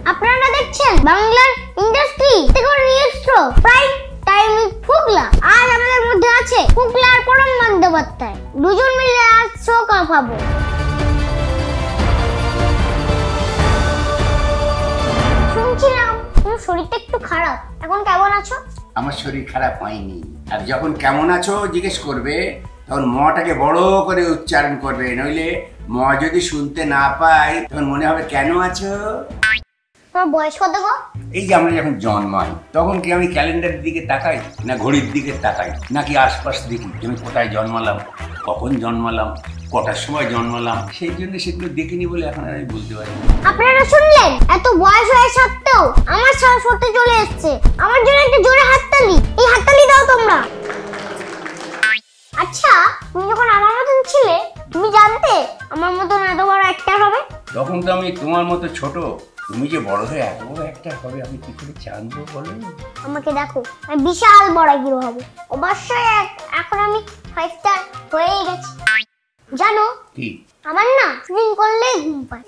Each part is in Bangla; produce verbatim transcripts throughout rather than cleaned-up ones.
আপনারা দেখছেন বাংলার ইন্ডাস্ট্রি থেকে news show prime time with Fugla. আজ আমাদের মধ্যে আছে ফুগলার পরান বন্দ্যোপাধ্যায়। দুজন মিলে আজ শো কাঁপাবো। শুনছিলাম তোমার শরীরটা একটু খারাপ, এখন কেমন আছো? আমার শরীর খারাপ হয়নি। আর যখন কেমন আছো জিজ্ঞেস করবে তখন মটাকে বড় করে উচ্চারণ করবে, নইলে ম যদি শুনতে না পাই তখন মনে হবে কেন আছো। তোমার বয়স কত গো? এই যে আমরা যখন জন্মাই তখন কি আমি ক্যালেন্ডারের দিকে তাকাই, না ঘড়ির দিকে তাকাই, নাকি আশপাশ দেখি আমি কোথায় জন্মালাম, কখন জন্মালাম, কটার সময় জন্মালাম, সেই জন্য সেগুলো দেখিনি বলে এখন আমি বলতে পারি। আপনারা শুনলেন, এত বয়স হয়ে সত্ত্বেও আমার সাহস হতে চলে এসেছে। আমার জন্য একটা জোরে হাততালি, এই হাততালি দাও তোমরা। আচ্ছা, তুমি যখন আমার মতন ছিলে তুমি জানতে আমার মতন এত বড় অ্যাক্টর হবে? তখন তো আমি তোমার মতো ছোট, তুমি যে বড় হয়ে এত বড় অ্যাক্টর হবে আমি কি করে জানবো বলো? আমাকে দেখো, আমি বিশাল বড় হিরো হব। অবশ্যই এখন আমি ফাইভ স্টার হয়েই গেছি। জানো কি? আমার না শুটিং করলেই ঘুম পায়।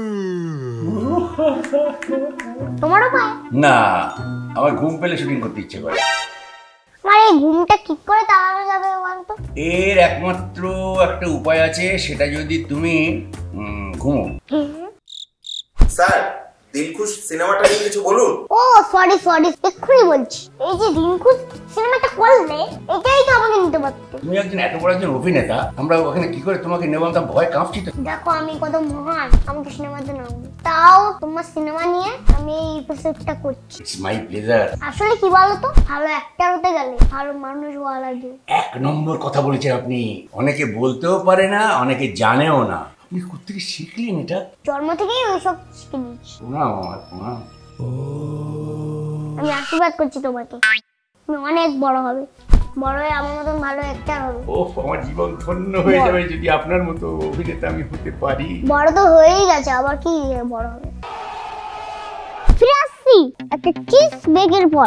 তোমারও পায়? না, আমার ঘুম পেলে শুটিং করতে ইচ্ছে করে। আমার এই ঘুমটা কি করে তাড়ানো যাবে বলতো? এর একমাত্র একটা উপায় আছে, সেটা যদি তুমি ঘুমো। স্যার, দিলখুশ সিনেমাটা নিয়ে কিছু বলুন। ও সরি সরি, এক্ষুনি বলছি। এই যে দিলখুশ সিনেমাটা করলে এটাই তো আমাকে নিতে পারতো। তুমি একজন এত বড় একজন অভিনেতা, আমরা ওখানে কি করে তোমাকে নেব? আমরা ভয় কাঁপছি তো। দেখো আমি কত মহান, আমাকে সিনেমাতে নাও। তাও তোমার সিনেমা নিয়ে আমি এই এপিসোডটা করছি। It's my pleasure. আসলে কি বলতো, ভালো অ্যাক্টর হতে গেলে ভালো মানুষ হওয়া লাগে। এক নম্বর কথা বলেছেন আপনি। অনেকে বলতেও পারে না, অনেকে জানেও না। আপনি কোথা থেকে শিখলেন এটা? জন্ম থেকেই ওইসব শিখে নিয়েছি। না না, আমি আশীর্বাদ করছি তোমাকে, তুমি অনেক বড় হবে, বড় হয়ে আমার মতন ভালো অ্যাক্টর হবে। ওহ, আমার জীবন ধন্য হয়ে যাবে যদি আপনার মতো অভিনেতা আমি হতে পারি। বড় তো হয়েই গেছে, আবার কি বড় হবে। ফিরে আসছি একটা কিস ব্রেকের পর।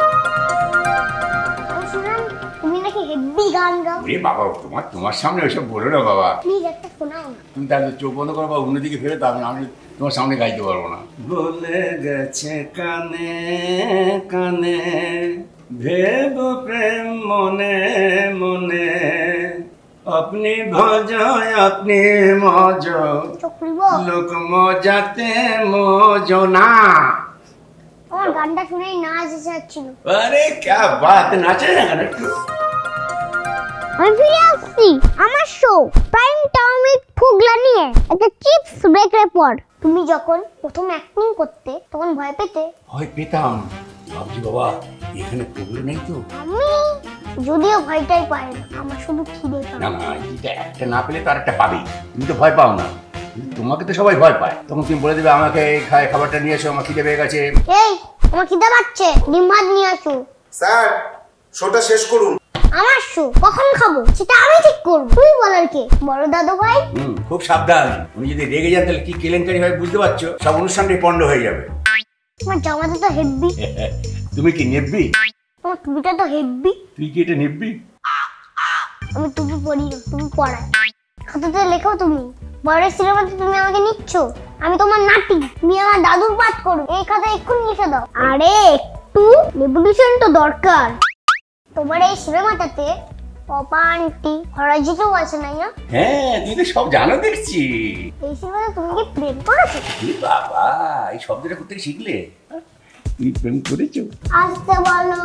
শুনুন, তুমি নাকি হেভি গান গাও। এ বাবা, তোমার তোমার সামনে ওইসব বলো না বাবা। প্লিজ একটা শোনাও না। তুমি তাহলে চোখ বন্ধ করো বা অন্যদিকে ফেলে, তাহলে আমি তোমার সামনে গাইতে পারবো না। বলে গেছে কানে কানে, ভেব প্রেম মনে মনে, আপনি ভজ আপনি মজ, লোক মজাতে মজনা। আমার গানটা শুনেই নাচ এসে যাচ্ছিল। আরে ক্যা বাত, নাচে না কেন একটু? আমি ফিরে আসছি আমার show prime time with Fugla নিয়ে একটা চিপস ব্রেকের পর। তুমি যখন প্রথম অ্যাক্টিং করতে তখন ভয় পেতে? ভয় পেতাম, ভাবছি বাবা এখানে ফুগলা নেই তো। আমি যদিও ভয়টাই পাই না, আমার শুধু খিদে পায়। না না, এটা একটা না পেলে তো আরেকটা পাবেই। তুমি তো ভয় পাও না, তোমাকে তো সবাই ভয় পায়। তখন তুমি বলে দেবে আমাকে এই খাবারটা নিয়ে এসো, আমার খিদে পেয়ে গেছে। এই আমার খিদে পাচ্ছে, ডিম ভাত নিয়ে আসো। স্যার, শোটা শেষ করুন। আমার শো কখন খাবো সেটা আমি ঠিক করব, তুই বলার কে? বড় দাদু ভাই। হুম, খুব সাবধান। উনি যদি রেগে যান তাহলে কি কেলেঙ্কারি হয় বুঝতে পারছো? সব অনুষ্ঠানটাই পণ্ড হয়ে যাবে। তোমার জামাটা তো হেভি। তুমি কি নেববি? তোমার টুপিটা তো হেভি। তুই কি এটা নেববি? আমি টুপি পরি না, তুমি পরাই। খাতাতে লেখো তুমি। বড়ের সিনেমাতে তুমি আমাকে নিচ্ছ, আমি তোমার নাতি, তুমি আমার দাদুর পাঠ করো। এই খাতা এক্ষুনি লিখে দাও। আরে একটু রেভলিউশন তো দরকার। তোমার এই সিনেমাটাতে পপা আন্টি হরাজিতও আছে না? হ্যাঁ, তুমি তো সব জানো দেখছি। এই সিনেমাতে তুমি কি প্রেম করেছো? বাবা, এই শব্দটা কোথা থেকে শিখলে? তুমি প্রেম করেছো? আসতে বলো।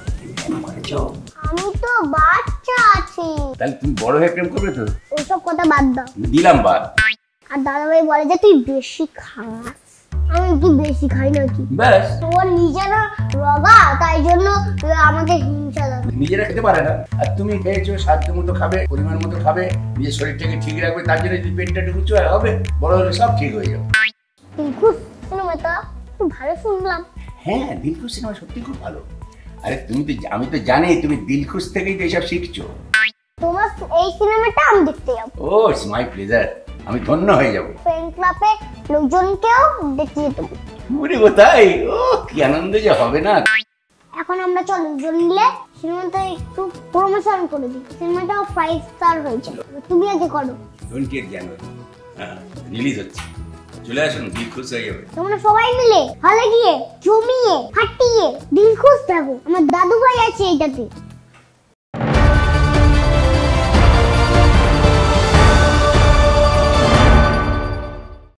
আমি তো বাচ্চা আছি। তাহলে তুমি বড় হয়ে প্রেম করবে তো? ওইসব কথা বাদ দাও। দিলাম বাদ। আর দাদাভাই বলে যে তুই বেশি খাস। আমি কি বেশি খাই নাকি? ব্যাস। ওর নিজেরা রগা, তাই জন্য আমাকে হিংসা দেয়। নিজেরা খেতে পারে না, আর তুমি খেয়েছো, সাধ্য মতো খাবে, পরিমাণ মতো খাবে, নিজের শরীরটাকে ঠিক রাখবে। তার জন্য যদি পেটটা একটু উঁচু হবে, বড় হলে সব ঠিক হয়ে যাবে। দিলখুশ সিনেমাটা খুব ভালো শুনলাম। হ্যাঁ, দিলখুশ সিনেমা সত্যি খুব ভালো। আরে তুমি তো, আমি তো জানি তুমি দিলখুশ থেকেই তো এসব শিখছো। তোমার এই সিনেমাটা আমি দেখতে যাবো। ও ইটস মাই প্লেজার, আমি ধন্য হয়ে যাবো। ফ্রেন্ড ক্লাবে লোকজনকেও দেখিয়ে দেবো। ওরে কোথায়, ও কি আনন্দ যে হবে না। এখন আমরা চল দুজন মিলে সিনেমাটা একটু প্রমোশন করে দিই। সিনেমাটাও ফাইভ স্টার হয়েছে, তুমি আগে করো। টোয়েন্টি এইট জানুয়ারি রিলিজ হচ্ছে। চলে আসুন, দিল খুশ হয়ে যাবে। তোমরা সবাই মিলে হলে গিয়ে জমিয়ে ফাটিয়ে দিল খুশ থাকো। আমার দাদু ভাই আছে এইটাতে।